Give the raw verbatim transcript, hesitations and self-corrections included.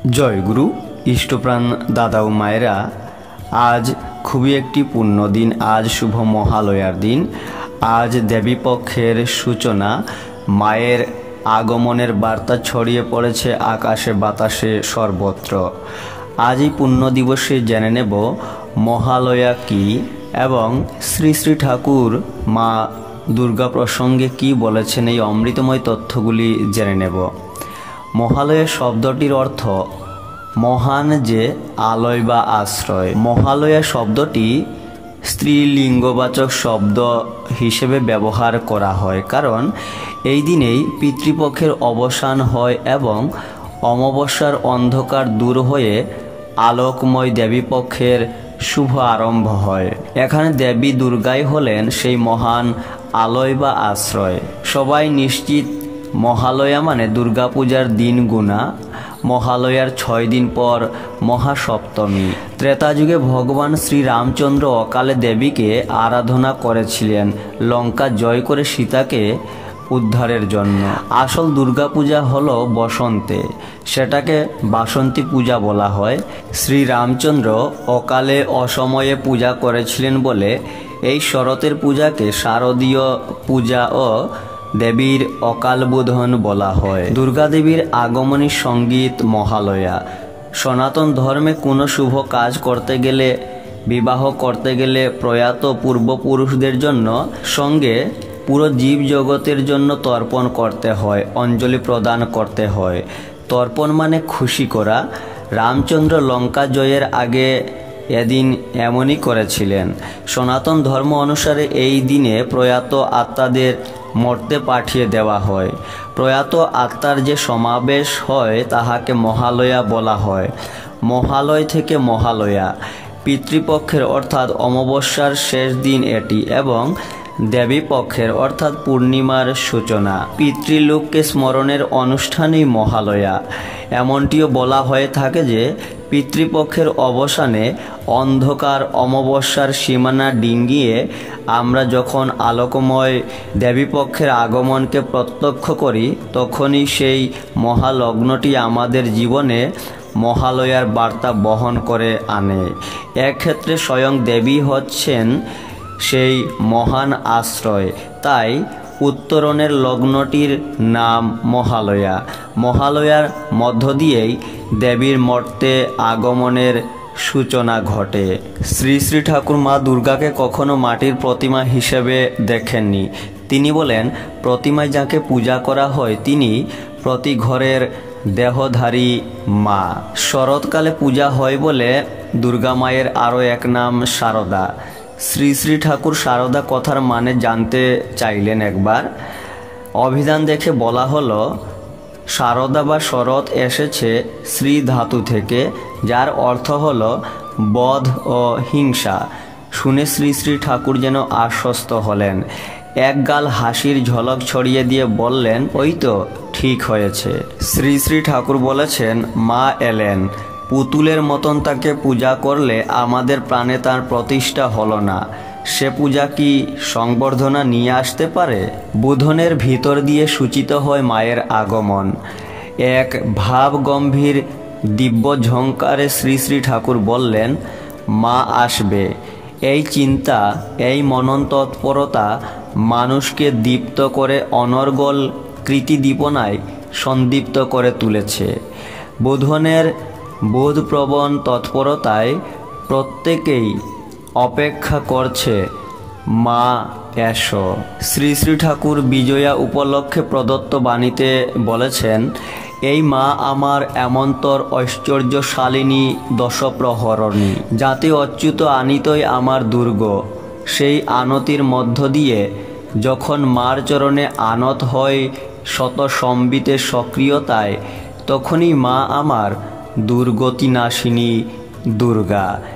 জয় গুরু ইষ্টপ্রাণ দাদা ও মায়েরা, আজ খুবই একটি পুণ্য দিন। আজ শুভ মহালয়ার দিন। আজ দেবীপক্ষের সূচনা। মায়ের আগমনের বার্তা ছড়িয়ে পড়েছে আকাশে বাতাসে সর্বত্র। আজ এই পুণ্য দিবসে জেনে নেব মহালয়া কি এবং শ্রী শ্রী ঠাকুর মা দুর্গা প্রসঙ্গে কি বলেছেন, এই অমৃতময় তথ্যগুলি জেনে নেব। মহালয়া শব্দটির অর্থ মহান যে আলয় বা আশ্রয়। মহালয়া শব্দটি স্ত্রীলিঙ্গবাচক শব্দ হিসেবে ব্যবহার করা হয়, কারণ এই দিনেই পিতৃপক্ষের অবসান হয় এবং অমাবস্যার অন্ধকার দূর হয়ে আলোকময় দেবীপক্ষের শুভ আরম্ভ হয়। এখানে দেবী দুর্গাই হলেন সেই মহান আলয় বা আশ্রয়। সবাই নিশ্চিত মহালয়া মানে দুর্গাপূজার দিন গুণা। মহালয়ার ছয় দিন পর মহাসপ্তমী। ত্রেতা যুগে ভগবান শ্রী রামচন্দ্র অকালে দেবীকে আরাধনা করেছিলেন লঙ্কা জয় করে সীতাকে উদ্ধারের জন্য। আসল দুর্গাপূজা হলো বসন্তে, সেটাকে বাসন্তী পূজা বলা হয়। শ্রী রামচন্দ্র অকালে অসময়ে পূজা করেছিলেন বলে এই শরতের পূজাকে শারদীয় পূজা ও দেবীর অকাল বোধন বলা হয়। দুর্গা দেবীর আগমনী সঙ্গীত মহালয়া। সনাতন ধর্মে কোনো শুভ কাজ করতে গেলে, বিবাহ করতে গেলে প্রয়াত পূর্বপুরুষদের জন্য সঙ্গে পুরো জীব জগতের জন্য তর্পণ করতে হয়, অঞ্জলি প্রদান করতে হয়। তর্পণ মানে খুশি করা। রামচন্দ্র লঙ্কা জয়ের আগে এদিন এমনই করেছিলেন। সনাতন ধর্ম অনুসারে এই দিনে প্রয়াত আত্মাদের মর্তে পাঠিয়ে দেওয়া হয়। প্রয়াত আত্মার যে সমাবেশ হয় তাহাকে মহালয়া বলা হয়। মহালয় থেকে মহালয়া। পিতৃপক্ষের অর্থাৎ অমাবস্যার শেষ দিন এটি এবং দেবীপক্ষের অর্থাৎ পূর্ণিমার সূচনা। পিতৃলোককে স্মরণের অনুষ্ঠানই মহালয়া। এমনটিও বলা হয়ে থাকে যে পিতৃপক্ষের অবসানে অন্ধকার অমাবস্যার সীমানা ডিঙ্গিয়ে আমরা যখন আলোকময় দেবীপক্ষের আগমনকে প্রত্যক্ষ করি, তখনই সেই মহালগ্নটি আমাদের জীবনে মহালয়ার বার্তা বহন করে আনে। এক্ষেত্রে স্বয়ং দেবী হচ্ছেন সেই মহান আশ্রয়। তাই উত্তরণের লগ্নটির নাম মহালয়া। মহালয়ার মধ্য দিয়েই দেবীর মর্তে আগমনের সূচনা ঘটে। শ্রী শ্রী ঠাকুর মা দুর্গাকে কখনো মাটির প্রতিমা হিসেবে দেখেননি। তিনি বলেন, প্রতিমায় যাকে পূজা করা হয় তিনি প্রতি ঘরের দেহধারী মা। শরৎকালে পূজা হয় বলে দুর্গা মায়ের আরও এক নাম শারদা। শ্রী শ্রী ঠাকুর শারদা কথার মানে জানতে চাইলেন একবার। অভিধান দেখে বলা হলো, শারদা বা শরৎ এসেছে শ্রী ধাতু থেকে, যার অর্থ হলো বধ ও হিংসা। শুনে শ্রী শ্রী ঠাকুর যেন আশ্বস্ত হলেন। এক গাল হাসির ঝলক ছড়িয়ে দিয়ে বললেন, ওই তো ঠিক হয়েছে। শ্রী শ্রী ঠাকুর বলেছেন, মা এলেন। পুতুলের মতন তাকে পূজা করলে আমাদের প্রাণে তার প্রতিষ্ঠা হলো না। সে পূজা কি সংবর্ধনা নিয়ে আসতে পারে? বোধনের ভিতর দিয়ে সূচিত হয় মায়ের আগমন। এক ভাব গম্ভীর দিব্য ঝঙ্কারে শ্রী শ্রী ঠাকুর বললেন, মা আসবে। এই চিন্তা, এই মনন তৎপরতা মানুষকে দীপ্ত করে অনর্গল কৃতিদীপনায় সন্দীপ্ত করে তুলেছে। বোধনের বোধপ্রবণ তৎপরতায় প্রত্যেকেই অপেক্ষা করছে, মা এসো। শ্রী শ্রী ঠাকুর বিজয়া উপলক্ষে প্রদত্ত বাণীতে বলেছেন, এই মা আমার এমন্তর ঐশ্বর্যশালিনী দশপ্রহরণী। যাতে অচ্যুত আনিতই আমার দুর্গ। সেই আনতির মধ্য দিয়ে যখন মার চরণে আনত হয় শত সম্বিতের সক্রিয়তায়, তখনই মা আমার দুর্গতিনাশিনী দুর্গা।